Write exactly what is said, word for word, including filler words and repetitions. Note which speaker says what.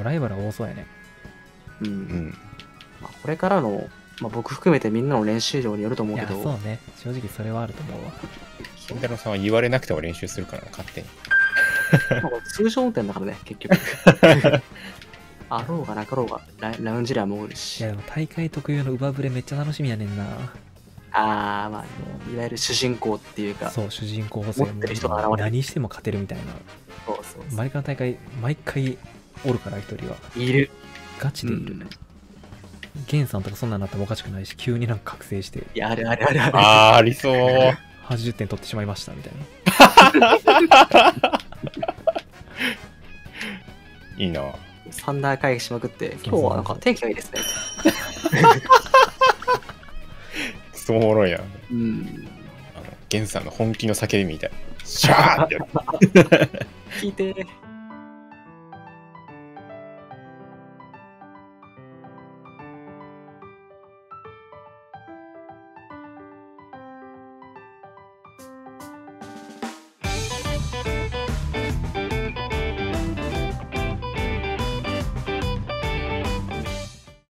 Speaker 1: もライバルは多そうやね。
Speaker 2: うん。
Speaker 3: うん
Speaker 2: まあ、これからの、まあ、僕含めてみんなの練習量によると思う
Speaker 1: いや、
Speaker 2: けど、
Speaker 1: そうね。正直それはあると思うわ。
Speaker 3: 金太郎さんは言われなくても練習するからな、勝手に。
Speaker 2: まあこれ通常運転だからね、結局。あろうがなかろうが、ララウンジでは潜る
Speaker 1: い
Speaker 2: し。
Speaker 1: や、でも大会特有の上振れめっちゃ楽しみやねんな。
Speaker 2: あー、まあ、いわゆる主人公っていうか、
Speaker 1: そう、主人公補正
Speaker 2: 持ってる人が現れる
Speaker 1: 何しても勝てるみたいな。
Speaker 2: そうそうそう
Speaker 1: マリカの大会、毎回おるから、一人は。
Speaker 2: いる。
Speaker 1: ガチでいる。
Speaker 2: うん
Speaker 1: ゲンさんとかそんなんなってもおかしくないし、急になんか覚醒して、
Speaker 2: いや、あるあるあるある。
Speaker 3: あー、ありそう。
Speaker 1: はちじゅってん取ってしまいました、みたいな。
Speaker 3: いいな。
Speaker 2: サンダー会議しまくって、今日はなんか天気がいいですね。
Speaker 3: クソおもろいな。
Speaker 2: うん。
Speaker 3: あの、ゲンさんの本気の叫びみたい。シャーってやる。
Speaker 2: 聞いてー。